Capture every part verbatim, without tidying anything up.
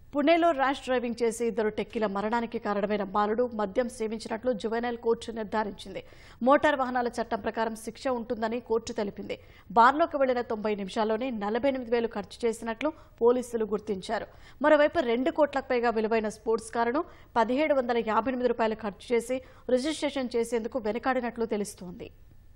పుణేలో rash driving చేసి ఇద్దరు టెక్కీల మరణానికి కారణమైన బాలుడు మద్యం సేవించినట్లు జువెనైల్ కోర్టు నిర్ధారించింది. మోటార్ వాహనాల చట్టం ప్రకారం శిక్ష ఉంటుందని కోర్టు తెలిపింది. బార్లోకి వెళ్లిన తొంభై నిమిషాల్లోనే నలభై ఎనిమిది వేలు ఖర్చు చేసినట్లు పోలీసులు గుర్తించారు. మరోవైపు రెండు కోట్లకు పైగా విలువైన స్పోర్ట్స్ కారును పదిహేడు వందల యాభై ఎనిమిది రూపాయలు ఖర్చు చేసి రిజిస్ట్రేషన్ చేసేందుకు వెనకాడినట్లు తెలుస్తోంది.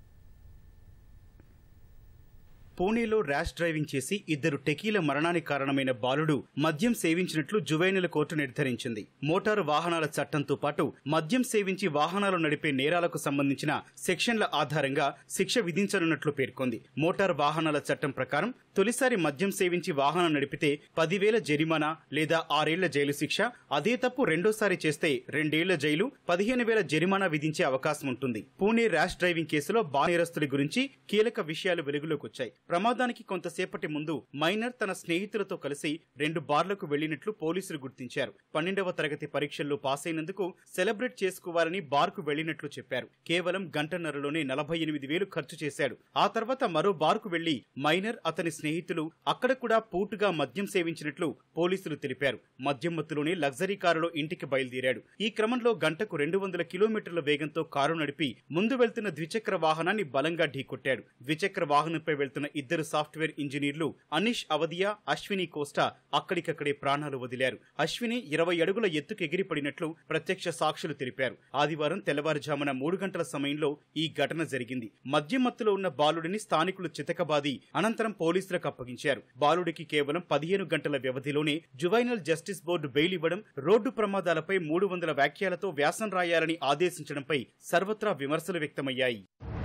పూణేలో ర్యాష్ డ్రైవింగ్ చేసి ఇద్దరు టెకీల మరణానికి కారణమైన బాలుడు మద్యం సేవించినట్లు జువెనైల్ కోర్టు నిర్ధారించింది. మోటారు వాహనాల చట్టంతో పాటు మద్యం సేవించి వాహనాలు నడిపే నేరాలకు సంబంధించిన సెక్షన్ల ఆధారంగా శిక్ష విధించనున్నట్లు పేర్కొంది. మోటారు వాహనాల చట్టం ప్రకారం తొలిసారి మద్యం సేవించి వాహనం నడిపితే పదివేల జరిమానా లేదా ఆరేళ్ల జైలు శిక్ష, అదే తప్పు రెండోసారి చేస్తే రెండేళ్ల జైలు, పదిహేను వేల జరిమానా విధించే అవకాశం ఉంటుంది. పూణే ర్యాష్ డ్రైవింగ్ కేసులో బాల నేరస్తుడి గురించి కీలక విషయాలు వెలుగులోకి వచ్చాయి. ప్రమాదానికి కొంతసేపటి ముందు మైనర్ తన స్నేహితులతో కలిసి రెండు బార్లకు వెళ్లినట్లు పోలీసులు గుర్తించారు. పన్నెండవ తరగతి పరీక్షల్లో పాస్ అయినందుకు సెలబ్రేట్ చేసుకోవాలని బార్కు వెళ్లినట్లు చెప్పారు. కేవలం గంటన్నరలోనే నలభై ఎనిమిది వేలు ఖర్చు చేశాడు. ఆ తర్వాత మరో బార్కు వెళ్లి మైనర్, అతని స్నేహితులు అక్కడ కూడా పూటుగా మద్యం సేవించినట్లు పోలీసులు తెలిపారు. మద్యం మత్తులోనే లగ్జరీ కారులో ఇంటికి బయలుదేరాడు. ఈ క్రమంలో గంటకు రెండు వందల కిలోమీటర్ల వేగంతో కారు నడిపి ముందు వెళ్తున్న ద్విచక్ర వాహనాన్ని బలంగా ఢీకొట్టాడు. ద్విచక్ర వాహనంపై వెళ్తున్న ఇద్దరు సాఫ్ట్వేర్ ఇంజనీర్లు అనీష్ అవధియా, అశ్విని కోస్టా అక్కడికక్కడే ప్రాణాలు వదిలారు. అశ్విని ఇరవై అడుగుల ఎత్తుకు ఎగిరిపడినట్లు ప్రత్యక్ష సాక్షులు తెలిపారు. ఆదివారం తెల్లవారుజామున మూడు గంటల సమయంలో ఈ ఘటన జరిగింది. మద్యం మత్తులో ఉన్న బాలుడిని స్థానికులు చితకబాది అనంతరం పోలీసులకు అప్పగించారు. బాలుడికి కేవలం పదిహేను గంటల వ్యవధిలోనే జువైనల్ జస్టిస్ బోర్డు బెయిల్ ఇవ్వడం, రోడ్డు ప్రమాదాలపై మూడు వందల వ్యాఖ్యలతో వ్యాసం రాయాలని ఆదేశించడంపై సర్వత్రా విమర్శలు వ్యక్తమయ్యాయి.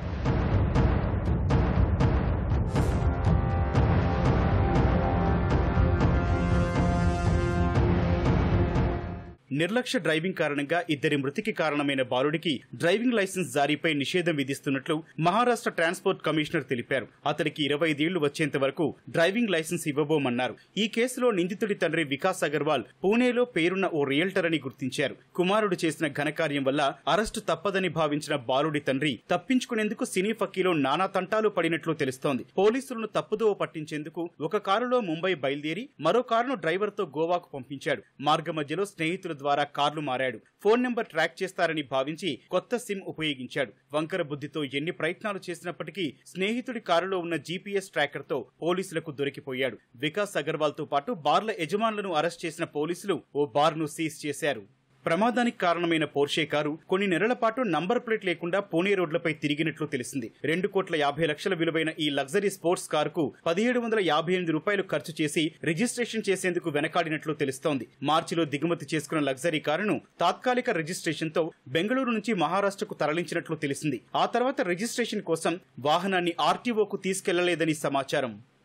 నిర్లక్ష్య డ్రైవింగ్ కారణంగా ఇద్దరి మృతికి కారణమైన బాలుడికి డ్రైవింగ్ లైసెన్స్ జారీపై నిషేధం విధిస్తున్నట్లు మహారాష్ట్ర ట్రాన్స్పోర్ట్ కమిషనర్ తెలిపారు. అతడికి ఇరవై ఐదేళ్లు వచ్చేంత వరకు డ్రైవింగ్ లైసెన్స్ ఇవ్వబోమన్నారు. ఈ కేసులో నిందితుడి తండ్రి వికాస్ అగర్వాల్ పూణేలో పేరున్న ఓ రియల్టర్ అని గుర్తించారు. కుమారుడు చేసిన ఘనకార్యం వల్ల అరెస్టు తప్పదని భావించిన బాలుడి తండ్రి తప్పించుకునేందుకు సినీ ఫక్కీలో నానా తంటాలు పడినట్లు తెలుస్తోంది. పోలీసులను తప్పుదోవ పట్టించేందుకు ఒక కారులో ముంబై బయలుదేరి మరో కారును డ్రైవర్తో గోవాకు పంపించాడు. మార్గ మధ్యలో స్నేహితుల ద్వారా కార్లు మారాడు. ఫోన్ నెంబర్ ట్రాక్ చేస్తారని భావించి కొత్త సిమ్ ఉపయోగించాడు. వంకర బుద్ధితో ఎన్ని ప్రయత్నాలు చేసినప్పటికీ స్నేహితుడి కారులో ఉన్న జీపీఎస్ ట్రాకర్ తో పోలీసులకు దొరికిపోయాడు. వికాస్ అగర్వాల్ తో పాటు బార్ల యజమానులను అరెస్ట్ చేసిన పోలీసులు ఓ బార్ ను సీజ్ చేశారు. ప్రమాదానికి కారణమైన పోర్షే కారు కొన్ని నెలల పాటు నంబర్ ప్లేట్ లేకుండా పూణే రోడ్లపై తిరిగినట్లు తెలిసింది. రెండు కోట్ల యాభై లక్షల విలువైన ఈ లగ్జరీ స్పోర్ట్స్ కారుకు పదిహేడు వందల యాభై ఎనిమిది రూపాయలు ఖర్చు చేసి రిజిస్ట్రేషన్ చేసేందుకు వెనకాడినట్లు తెలుస్తోంది. మార్చిలో దిగుమతి చేసుకున్న లగ్జరీ కారును తాత్కాలిక రిజిస్ట్రేషన్ తో బెంగళూరు నుంచి మహారాష్ట్రకు తరలించినట్లు తెలిసింది. ఆ తర్వాత రిజిస్ట్రేషన్ కోసం వాహనాన్ని ఆర్టీఓకు తీసుకెళ్లలేదని సమాచారం.